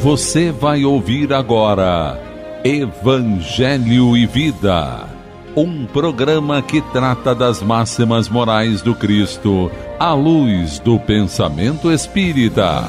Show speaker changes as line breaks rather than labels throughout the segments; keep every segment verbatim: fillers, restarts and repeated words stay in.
Você vai ouvir agora Evangelho e Vida, um programa que trata das máximas morais do Cristo à luz do pensamento espírita.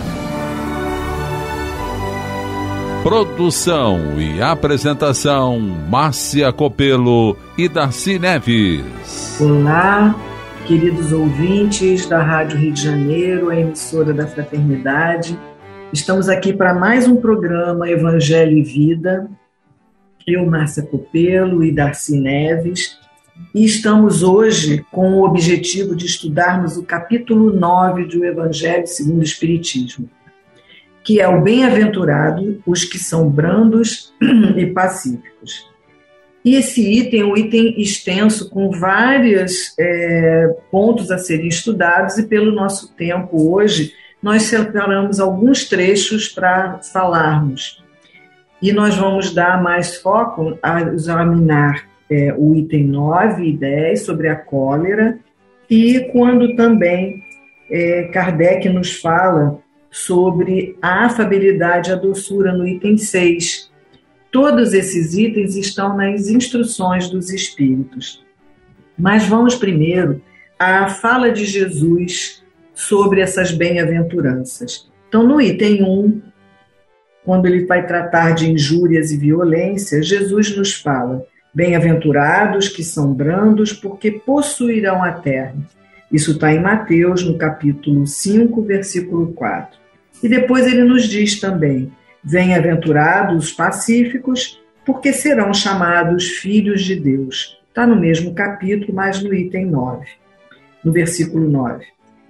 Produção e apresentação, Márcia Copelo e Darcy Neves.
Olá, queridos ouvintes da Rádio Rio de Janeiro, a emissora da Fraternidade. Estamos aqui para mais um programa Evangelho e Vida. Eu, Márcia Copelo e Darcy Neves. E estamos hoje com o objetivo de estudarmos o capítulo nove do Evangelho segundo o Espiritismo, que é o bem-aventurado os que são brandos e pacíficos. E esse item é um item extenso, com vários é, pontos a serem estudados, e pelo nosso tempo hoje, nós separamos alguns trechos para falarmos. E nós vamos dar mais foco a examinar é, o item nove e dez, sobre a cólera, e quando também é, Kardec nos fala sobre a afabilidade e a doçura no item seis. Todos esses itens estão nas instruções dos Espíritos. Mas vamos primeiro à fala de Jesus sobre essas bem-aventuranças. Então, no item um, quando ele vai tratar de injúrias e violência, Jesus nos fala: bem-aventurados que são brandos, porque possuirão a terra. Isso está em Mateus, no capítulo cinco, versículo quatro. E depois ele nos diz também: bem-aventurados os pacíficos, porque serão chamados filhos de Deus. Está no mesmo capítulo, mas no item nove, no versículo nove.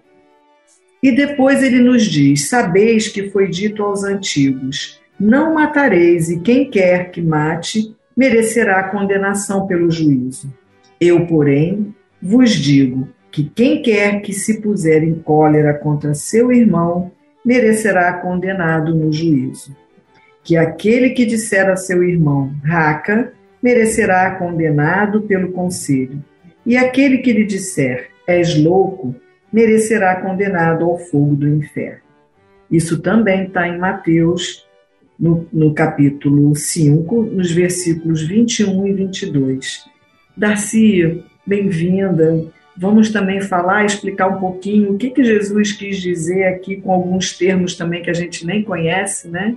E depois ele nos diz: sabeis que foi dito aos antigos: não matareis, e quem quer que mate merecerá condenação pelo juízo. Eu, porém, vos digo que quem quer que se puser em cólera contra seu irmão merecerá condenado no juízo. Que aquele que disser a seu irmão, raca, merecerá condenado pelo conselho. E aquele que lhe disser, és louco, merecerá condenado ao fogo do inferno. Isso também está em Mateus, no, no capítulo cinco, nos versículos vinte e um e vinte e dois. Darcy, bem-vinda. Vamos também falar, explicar um pouquinho o que, que Jesus quis dizer aqui, com alguns termos também que a gente nem conhece, né?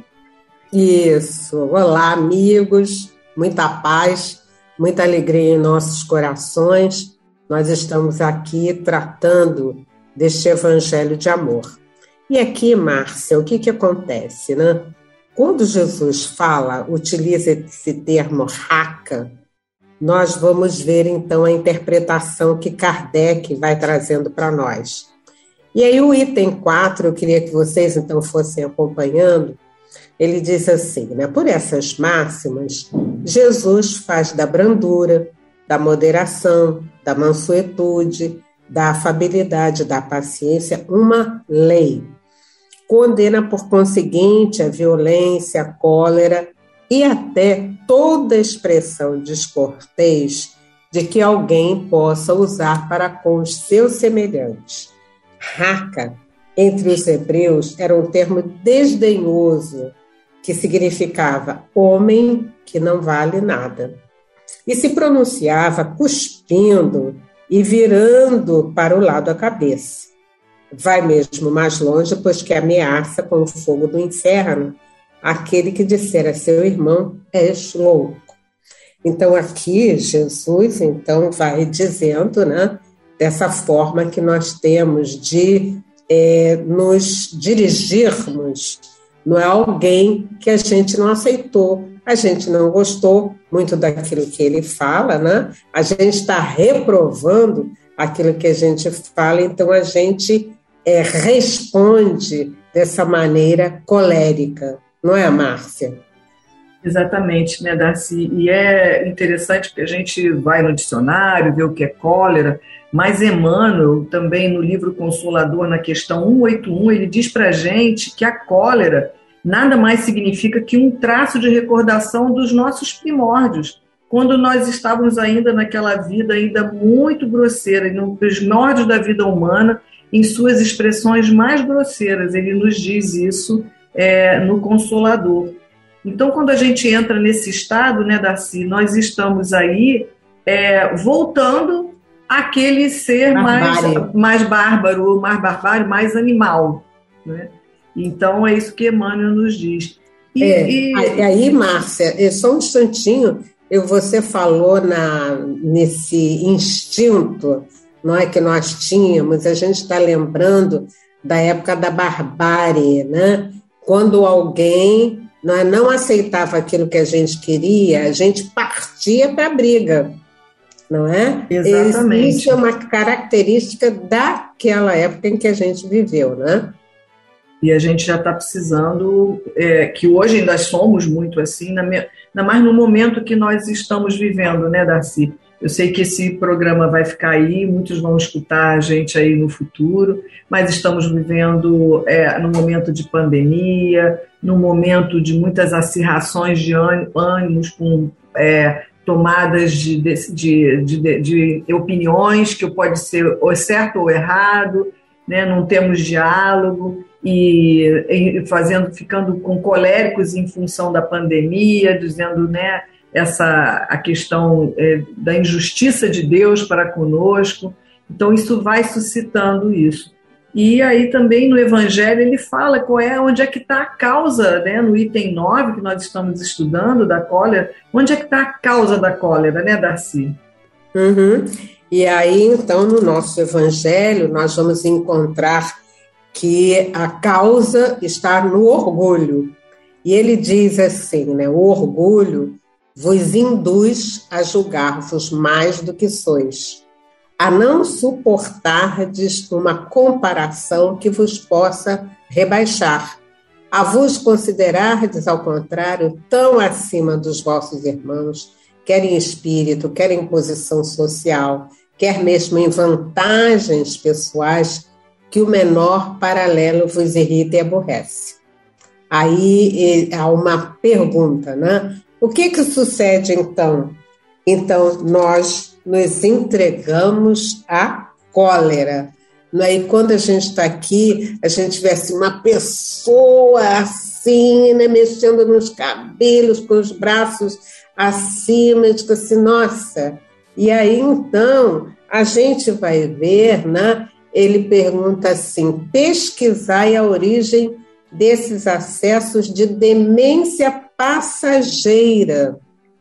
Isso. Olá, amigos. Muita paz, muita alegria em nossos corações. Nós estamos aqui tratando deste evangelho de amor. E aqui, Márcia, o que, que acontece, né? Quando Jesus fala, utiliza esse termo raca, nós vamos ver, então, a interpretação que Kardec vai trazendo para nós. E aí, o item quatro, eu queria que vocês, então, fossem acompanhando. Ele diz assim, né? Por essas máximas, Jesus faz da brandura, da moderação, da mansuetude, da afabilidade, da paciência, uma lei. Condena, por conseguinte, a violência, a cólera e até toda expressão descortês de que alguém possa usar para com os seus semelhantes. Raca, entre os hebreus, era um termo desdenhoso, que significava homem que não vale nada. E se pronunciava cuspindo e virando para o lado a cabeça. Vai mesmo mais longe, pois que ameaça com o fogo do inferno aquele que disser a seu irmão, és louco. Então aqui Jesus então vai dizendo, né, dessa forma que nós temos de é, nos dirigirmos, não é alguém que a gente não aceitou, a gente não gostou muito daquilo que ele fala, né? A gente está reprovando aquilo que a gente fala, então a gente é, responde dessa maneira colérica, não é, Márcia?
Exatamente, né, Darcy? E é interessante porque a gente vai no dicionário, vê o que é cólera, mas Emmanuel, também no livro Consolador, na questão cento e oitenta e um, ele diz para a gente que a cólera nada mais significa que um traço de recordação dos nossos primórdios, quando nós estávamos ainda naquela vida ainda muito grosseira, nos primórdios da vida humana, em suas expressões mais grosseiras. Ele nos diz isso é, no Consolador. Então, quando a gente entra nesse estado, né, Darcy, nós estamos aí é, voltando àquele ser mais, mais bárbaro, mais barbário, mais animal, né? Então, é isso que Emmanuel nos diz.
E, é, e... Aí, Márcia, só um instantinho, eu, você falou na, nesse instinto, não é, que nós tínhamos, a gente está lembrando da época da barbárie, né? Quando alguém não, é, não aceitava aquilo que a gente queria, a gente partia para a briga, não é?
Exatamente.
Isso é uma característica daquela época em que a gente viveu, né?
E a gente já está precisando, é, que hoje ainda somos muito assim, ainda mais no momento que nós estamos vivendo, né, Darcy? Eu sei que esse programa vai ficar aí, muitos vão escutar a gente aí no futuro, mas estamos vivendo é, num momento de pandemia, num momento de muitas acirrações de ânimos, com é, tomadas de, de, de, de, de opiniões, que pode ser ou certo ou errado, né? Não temos diálogo, e, e fazendo, ficando com coléricos em função da pandemia, dizendo, né, essa, a questão é, da injustiça de Deus para conosco. Então, isso vai suscitando isso. E aí também no Evangelho ele fala qual é, onde é que está a causa, né, no item nove que nós estamos estudando da cólera, onde é que está a causa da cólera, né, Darcy?
Uhum. E aí, então, no nosso Evangelho, nós vamos encontrar que a causa está no orgulho. E ele diz assim, né, o orgulho vos induz a julgar-vos mais do que sois, a não suportardes uma comparação que vos possa rebaixar, a vos considerardes, ao contrário, tão acima dos vossos irmãos, quer em espírito, quer em posição social, quer mesmo em vantagens pessoais, que o menor paralelo vos irrita e aborrece. Aí há uma pergunta, né? O que que sucede então? Então, nós nos entregamos à cólera. E quando a gente está aqui, a gente vê assim, uma pessoa assim, né, mexendo nos cabelos, com os braços acima, e diz assim, nossa. E aí, então, a gente vai ver, né? Ele pergunta assim, pesquisai a origem desses acessos de demência passageira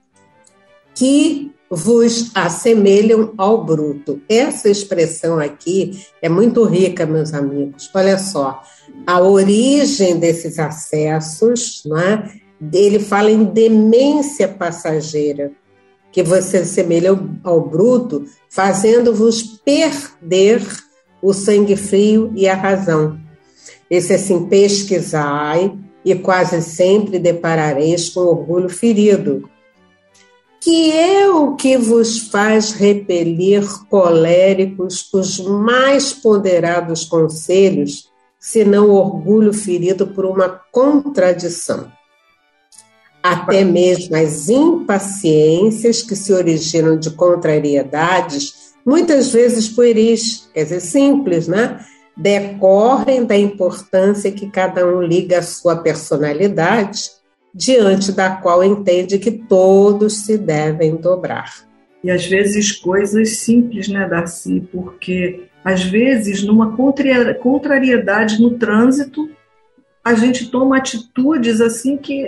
que vos assemelham ao bruto. Essa expressão aqui é muito rica, meus amigos. Olha só, a origem desses acessos, né? Ele fala em demência passageira, que você assemelha ao, ao bruto, fazendo-vos perder o sangue frio e a razão. Esse assim, pesquisai e quase sempre deparareis com orgulho ferido, que é o que vos faz repelir coléricos os mais ponderados conselhos, senão orgulho ferido por uma contradição. Até mesmo as impaciências que se originam de contrariedades, muitas vezes pueris, quer dizer, simples, né? Decorrem da importância que cada um liga à sua personalidade, diante da qual entende que todos se devem dobrar.
E às vezes coisas simples, né, Darcy? Porque às vezes numa contrariedade no trânsito, a gente toma atitudes assim que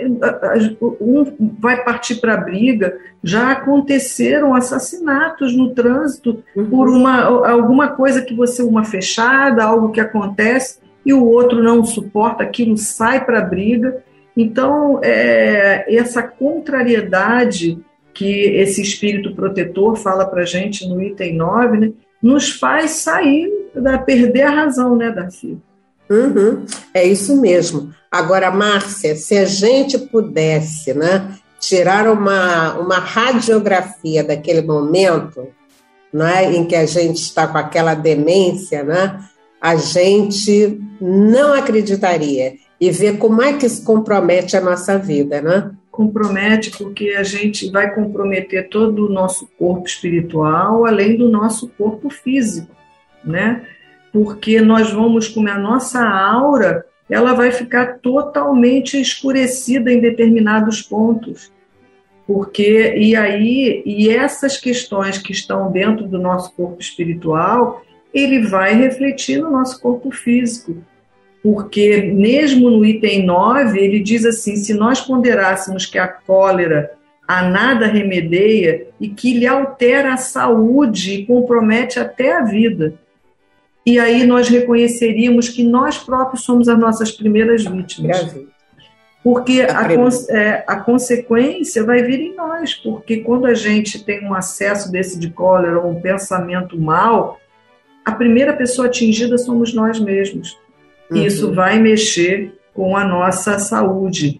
um vai partir para a briga. Já aconteceram assassinatos no trânsito uhum. por uma, alguma coisa que você, uma fechada, algo que acontece, e o outro não suporta aquilo, sai para a briga. Então, é, essa contrariedade que esse espírito protetor fala para a gente no item nove, né, nos faz sair, da, perder a razão, né, Darcy?
Uhum, é isso mesmo. Agora, Márcia, se a gente pudesse, né, tirar uma, uma radiografia daquele momento, né, em que a gente está com aquela demência, né, a gente não acreditaria e ver como é que isso compromete a nossa vida, né?
Compromete porque a gente vai comprometer todo o nosso corpo espiritual, além do nosso corpo físico, né? Porque nós vamos, com a nossa aura, ela vai ficar totalmente escurecida em determinados pontos. Porque, e aí, e essas questões que estão dentro do nosso corpo espiritual, ele vai refletir no nosso corpo físico. Porque mesmo no item nove, ele diz assim, se nós ponderássemos que a cólera a nada remedeia e que lhe altera a saúde e compromete até a vida. E aí nós reconheceríamos que nós próprios somos as nossas primeiras vítimas. Porque a, é, a consequência vai vir em nós, porque quando a gente tem um acesso desse de cólera ou um pensamento mau, a primeira pessoa atingida somos nós mesmos. Uhum. E isso vai mexer com a nossa saúde.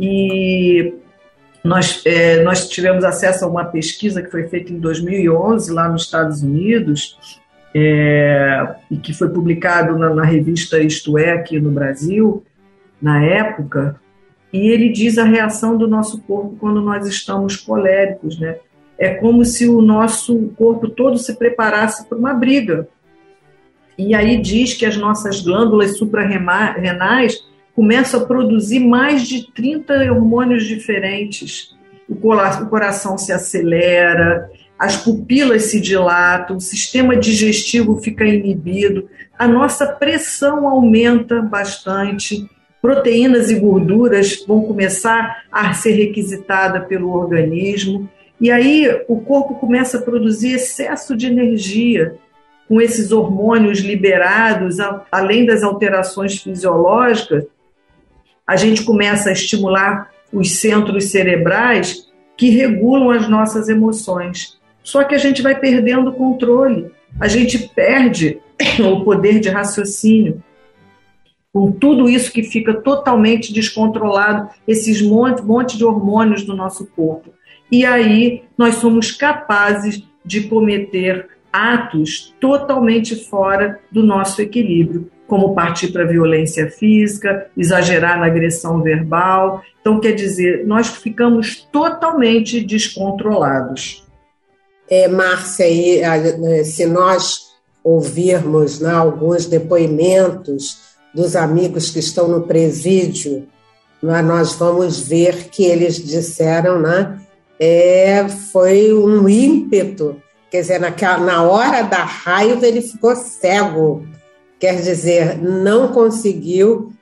E nós, é, nós tivemos acesso a uma pesquisa que foi feita em dois mil e onze, lá nos Estados Unidos, é, e que foi publicado na, na revista Isto É, aqui no Brasil, na época, e ele diz a reação do nosso corpo quando nós estamos coléricos, né? É como se o nosso corpo todo se preparasse para uma briga. E aí diz que as nossas glândulas suprarrenais começam a produzir mais de trinta hormônios diferentes. O coração se acelera, as pupilas se dilatam, o sistema digestivo fica inibido, a nossa pressão aumenta bastante, proteínas e gorduras vão começar a ser requisitadas pelo organismo, e aí o corpo começa a produzir excesso de energia, com esses hormônios liberados, além das alterações fisiológicas, a gente começa a estimular os centros cerebrais que regulam as nossas emoções. Só que a gente vai perdendo o controle, a gente perde o poder de raciocínio. Com tudo isso que fica totalmente descontrolado, esses monte, monte de hormônios do nosso corpo. E aí nós somos capazes de cometer atos totalmente fora do nosso equilíbrio, como partir para a violência física, exagerar na agressão verbal. Então, quer dizer, nós ficamos totalmente descontrolados.
É, Márcia, aí, se nós ouvirmos, né, alguns depoimentos dos amigos que estão no presídio, né, nós vamos ver que eles disseram, né, é, foi um ímpeto, quer dizer, naquela, na hora da raiva ele ficou cego, quer dizer, não conseguiu,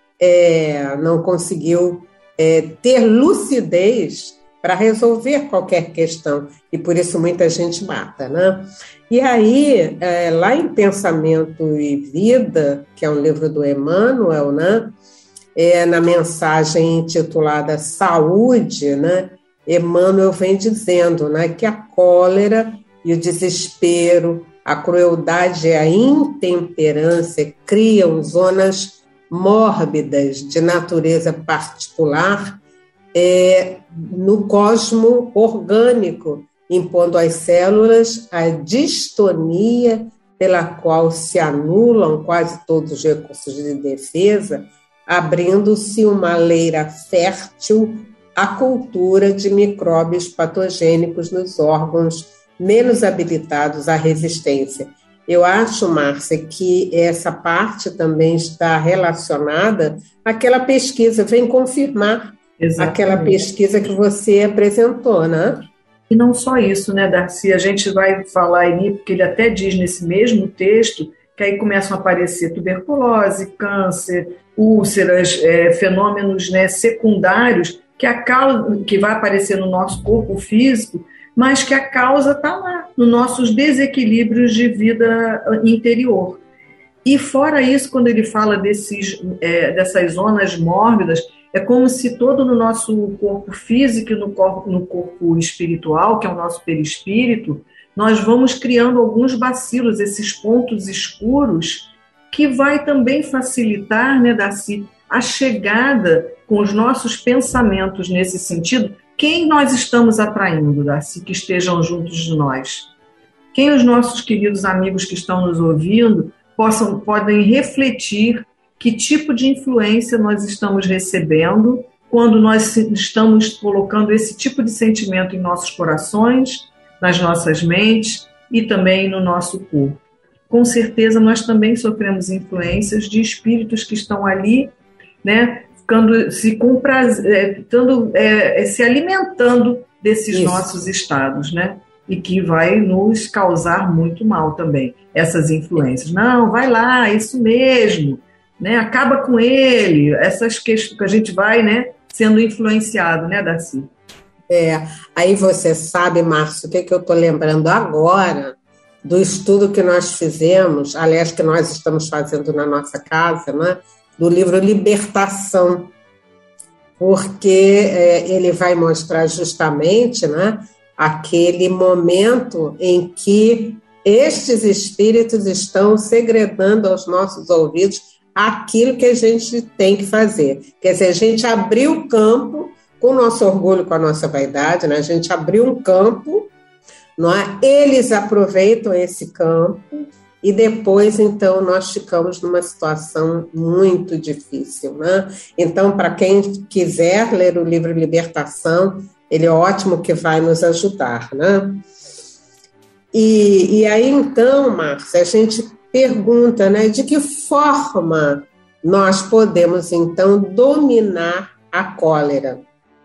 é, não conseguiu é, ter lucidez para resolver qualquer questão, e por isso muita gente mata, né? E aí, é, lá em Pensamento e Vida, que é um livro do Emmanuel, né? É, na mensagem intitulada Saúde, né? Emmanuel vem dizendo, né, que a cólera e o desespero, a crueldade e a intemperância criam zonas mórbidas de natureza particular é, no cosmo orgânico, impondo às células a distonia pela qual se anulam quase todos os recursos de defesa, abrindo-se uma leira fértil à cultura de micróbios patogênicos nos órgãos menos habilitados à resistência. Eu acho, Márcia, que essa parte também está relacionada àquela pesquisa, vem confirmar Exatamente. Aquela pesquisa que você apresentou, né?
E não só isso, né, Darcy? A gente vai falar aí, porque ele até diz nesse mesmo texto, que aí começam a aparecer tuberculose, câncer, úlceras, é, fenômenos, né, secundários, que, a causa, que vai aparecer no nosso corpo físico, mas que a causa está lá, nos nossos desequilíbrios de vida interior. E fora isso, quando ele fala desses, é, dessas zonas mórbidas, é como se todo no nosso corpo físico e no corpo, no corpo espiritual, que é o nosso perispírito, nós vamos criando alguns bacilos, esses pontos escuros, que vai também facilitar, né, Darcy, a chegada com os nossos pensamentos nesse sentido. Quem nós estamos atraindo, Darcy, que estejam juntos de nós? Quem os nossos queridos amigos que estão nos ouvindo possam, podem refletir que tipo de influência nós estamos recebendo quando nós estamos colocando esse tipo de sentimento em nossos corações, nas nossas mentes e também no nosso corpo. Com certeza nós também sofremos influências de espíritos que estão ali né, ficando, se compraz... é, ficando, é, se alimentando desses Isso. nossos estados, né? E que vai nos causar muito mal também, essas influências. Não, vai lá, isso mesmo, né? Acaba com ele, essas questões que a gente vai, né, sendo influenciado, né, Darcy?
É, aí você sabe, Márcio, o que, que eu estou lembrando agora do estudo que nós fizemos, aliás, que nós estamos fazendo na nossa casa, né, do livro Libertação, porque é, ele vai mostrar justamente, né, aquele momento em que estes espíritos estão segredando aos nossos ouvidos aquilo que a gente tem que fazer. Quer dizer, a gente abriu o campo com o nosso orgulho, com a nossa vaidade, né? A gente abriu um campo, não é? Eles aproveitam esse campo e depois, então, nós ficamos numa situação muito difícil, né? Então, para quem quiser ler o livro Libertação, ele é ótimo, que vai nos ajudar, né? E, e aí, então, Márcia, a gente pergunta, né, de que forma nós podemos, então, dominar a cólera?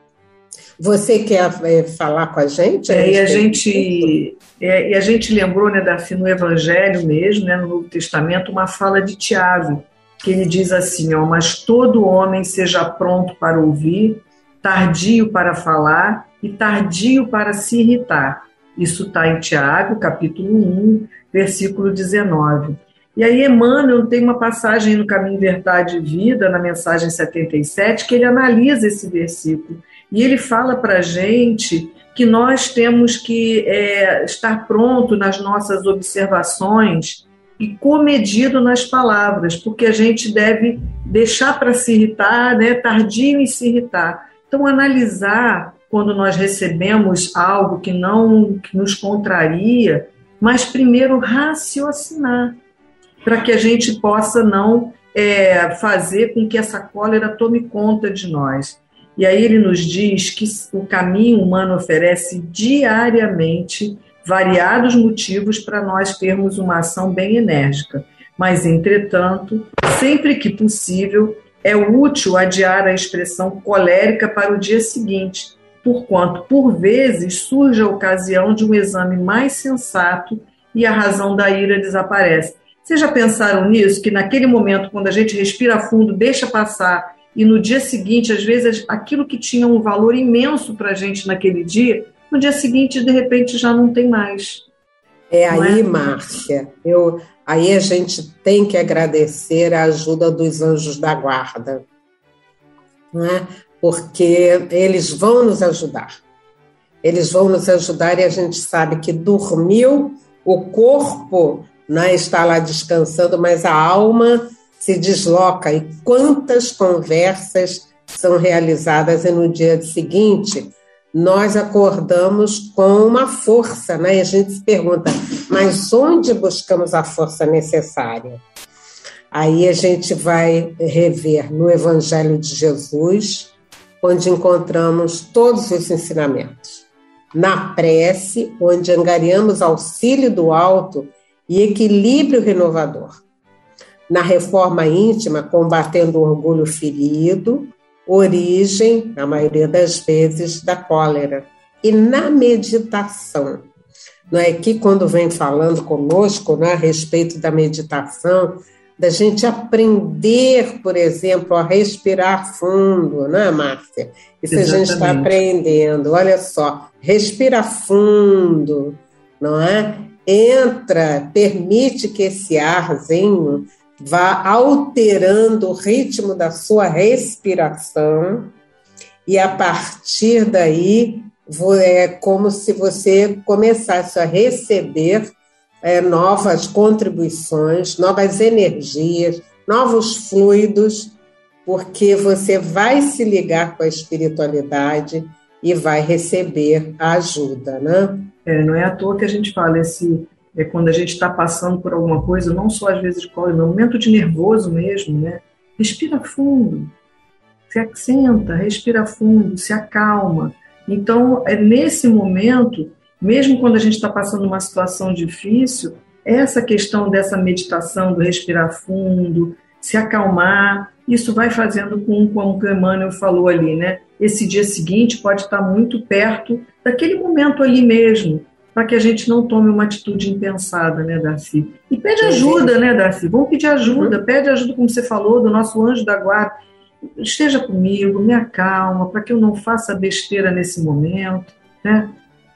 Você quer é, falar com a gente?
É, e, a gente é, e a gente lembrou, né, Dafi, no Evangelho mesmo, né, no Novo Testamento, uma fala de Tiago, que ele diz assim, ó, mas todo homem seja pronto para ouvir, tardio para falar e tardio para se irritar. Isso está em Tiago, capítulo um, versículo dezenove. E aí Emmanuel tem uma passagem no Caminho, Verdade e Vida, na mensagem setenta e sete, que ele analisa esse versículo. E ele fala para a gente que nós temos que é, estar pronto nas nossas observações e comedido nas palavras, porque a gente deve deixar para se irritar, né, tardio em se irritar. Então, analisar quando nós recebemos algo que não que nos contraria, mas primeiro raciocinar, para que a gente possa não é, fazer com que essa cólera tome conta de nós. E aí ele nos diz que o caminho humano oferece diariamente variados motivos para nós termos uma ação bem enérgica, mas, entretanto, sempre que possível, é útil adiar a expressão colérica para o dia seguinte, porquanto, por vezes, surge a ocasião de um exame mais sensato e a razão da ira desaparece. Vocês já pensaram nisso? Que naquele momento, quando a gente respira fundo, deixa passar, e no dia seguinte, às vezes, aquilo que tinha um valor imenso para a gente naquele dia, no dia seguinte, de repente, já não tem mais.
É aí, é? Márcia, eu, aí a gente tem que agradecer a ajuda dos anjos da guarda, não é? Porque eles vão nos ajudar. Eles vão nos ajudar e a gente sabe que dormiu, o corpo, né, está lá descansando, mas a alma se desloca. E quantas conversas são realizadas e no dia seguinte nós acordamos com uma força, né? E a gente se pergunta, mas onde buscamos a força necessária? Aí a gente vai rever no Evangelho de Jesus, onde encontramos todos os ensinamentos. Na prece, onde angariamos auxílio do alto e equilíbrio renovador. Na reforma íntima, combatendo o orgulho ferido, origem, na maioria das vezes, da cólera. E na meditação, não é que quando vem falando conosco, né, a respeito da meditação, da gente aprender, por exemplo, a respirar fundo, não é, Márcia? Isso Exatamente. A gente está aprendendo. Olha só, respira fundo, não é? Entra, permite que esse arzinho vá alterando o ritmo da sua respiração e, a partir daí, é como se você começasse a receber é, novas contribuições, novas energias, novos fluidos, porque você vai se ligar com a espiritualidade e vai receber a ajuda, né?
É, não é à toa que a gente fala, esse... É quando a gente está passando por alguma coisa, não só às vezes de cólera, no momento de nervoso mesmo, né? Respira fundo, se assenta, respira fundo, se acalma. Então, é nesse momento, mesmo quando a gente está passando uma situação difícil, essa questão dessa meditação, do respirar fundo, se acalmar. Isso vai fazendo com, como o Emmanuel falou ali, né? Esse dia seguinte pode estar muito perto daquele momento ali mesmo, para que a gente não tome uma atitude impensada, né, Darcy? E pede ajuda, né, Darcy? Vamos pedir ajuda, uhum. Pede ajuda, como você falou, do nosso anjo da guarda. Esteja comigo, me acalma, para que eu não faça besteira nesse momento, né?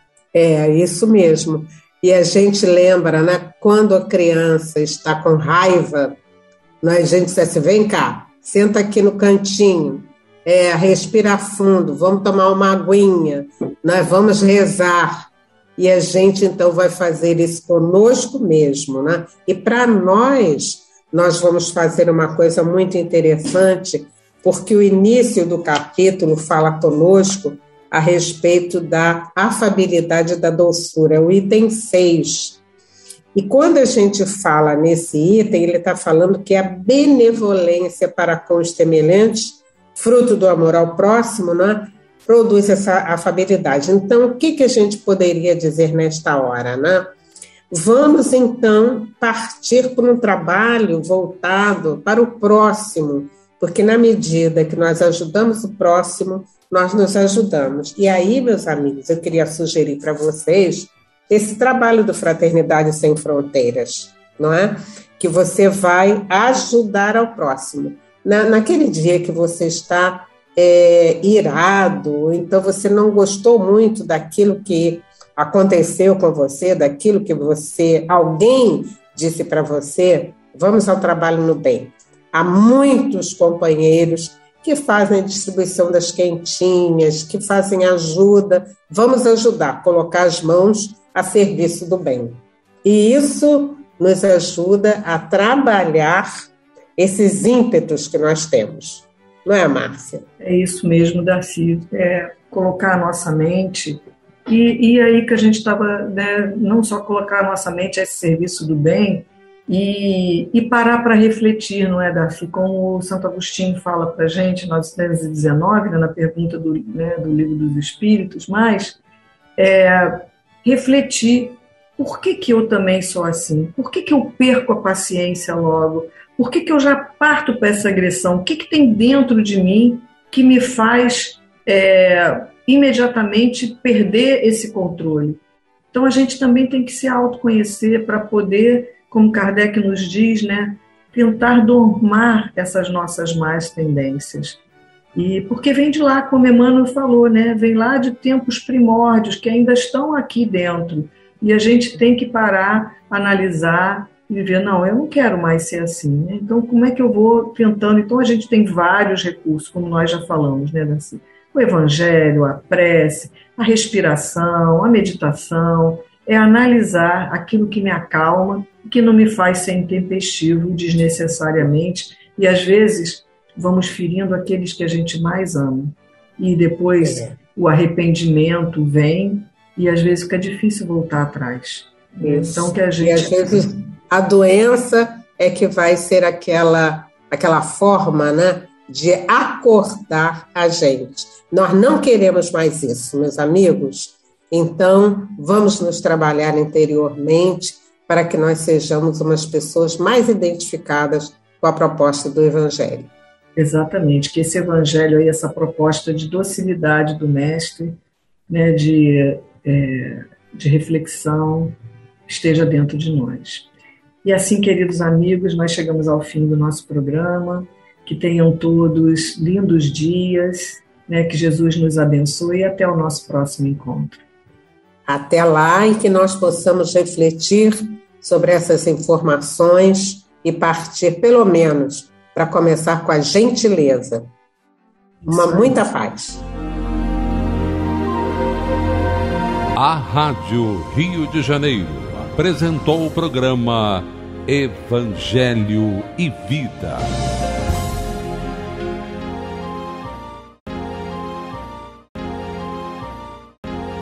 É, isso mesmo. E a gente lembra, né, quando a criança está com raiva, né, a gente diz assim, vem cá, senta aqui no cantinho, é, respira fundo, vamos tomar uma aguinha, nós vamos rezar. E a gente, então, vai fazer isso conosco mesmo, né? E para nós, nós vamos fazer uma coisa muito interessante, porque o início do capítulo fala conosco a respeito da afabilidade e da doçura, é o item seis. E quando a gente fala nesse item, ele está falando que a benevolência para com os semelhantes, fruto do amor ao próximo, né, produz essa afabilidade. Então, o que, que a gente poderia dizer nesta hora, né? Vamos, então, partir por um trabalho voltado para o próximo, porque na medida que nós ajudamos o próximo, nós nos ajudamos. E aí, meus amigos, eu queria sugerir para vocês esse trabalho do Fraternidade Sem Fronteiras, não é? Que você vai ajudar ao próximo. Na, naquele dia que você está é, irado, então você não gostou muito daquilo que aconteceu com você, daquilo que você, alguém disse para você, vamos ao trabalho no bem. Há muitos companheiros que fazem a distribuição das quentinhas, que fazem ajuda. Vamos ajudar, colocar as mãos a serviço do bem. E isso nos ajuda a trabalhar esses ímpetos que nós temos. Não é, Márcia?
É isso mesmo, Darcy. É colocar a nossa mente, e, e aí que a gente estava, né, não só colocar a nossa mente a esse serviço do bem, e, e parar para refletir, não é, Darcy? Como o Santo Agostinho fala para a gente, em novecentos e dezenove, né, na pergunta do, né, do Livro dos Espíritos, mas é, refletir, por que que eu também sou assim? Por que que eu perco a paciência logo? Por que que eu já parto para essa agressão? O que que tem dentro de mim que me faz é, imediatamente perder esse controle? Então a gente também tem que se autoconhecer para poder, como Kardec nos diz, né, tentar domar essas nossas más tendências. E porque vem de lá, como Emmanuel falou, né, vem lá de tempos primórdios que ainda estão aqui dentro. E a gente tem que parar, analisar e ver, não, eu não quero mais ser assim, né? Então, como é que eu vou tentando? Então, a gente tem vários recursos, como nós já falamos, né, Nancy? O evangelho, a prece, a respiração, a meditação, é analisar aquilo que me acalma, que não me faz ser intempestivo desnecessariamente, e às vezes vamos ferindo aqueles que a gente mais ama. E depois é. o arrependimento vem, e às vezes fica difícil voltar atrás.
Isso.
Então, que a gente...
E às vezes a doença é que vai ser aquela, aquela forma, né, de acordar a gente. Nós não queremos mais isso, meus amigos. Então, vamos nos trabalhar interiormente para que nós sejamos umas pessoas mais identificadas com a proposta do Evangelho.
Exatamente, que esse Evangelho aí, essa proposta de docilidade do Mestre, né, de, é, de reflexão, esteja dentro de nós. E assim, queridos amigos, nós chegamos ao fim do nosso programa. Que tenham todos lindos dias, né, que Jesus nos abençoe e até o nosso próximo encontro.
Até lá, e que nós possamos refletir sobre essas informações e partir, pelo menos, para começar com a gentileza. Uma muita paz.
A Rádio Rio de Janeiro apresentou o programa Evangelho e Vida.